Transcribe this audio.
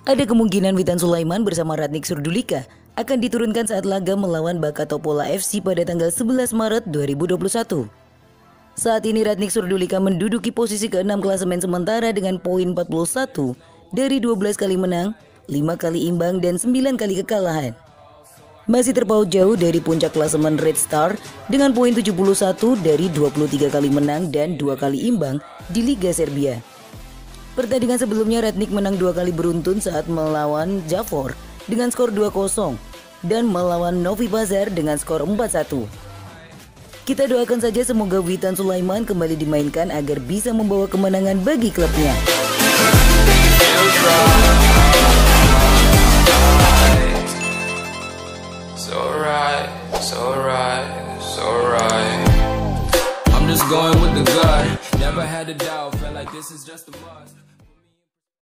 Ada kemungkinan Witan Sulaiman bersama Ratnik Surdulika akan diturunkan saat laga melawan Bakatopola FC pada tanggal 11 Maret 2021. Saat ini Ratnik Surdulika menduduki posisi ke-6 klasemen sementara dengan poin 41 dari 12 kali menang, 5 kali imbang dan 9 kali kekalahan. Masih terpaut jauh dari puncak klasemen Red Star dengan poin 71 dari 23 kali menang dan 2 kali imbang di Liga Serbia. Pertandingan sebelumnya Ratnik menang 2 kali beruntun saat melawan Javor dengan skor 2-0 dan melawan Novi Pazar dengan skor 4-1. Kita doakan saja semoga Witan Sulaiman kembali dimainkan agar bisa membawa kemenangan bagi klubnya. I'm just going with the gut. Never had a doubt, felt like this is just a must.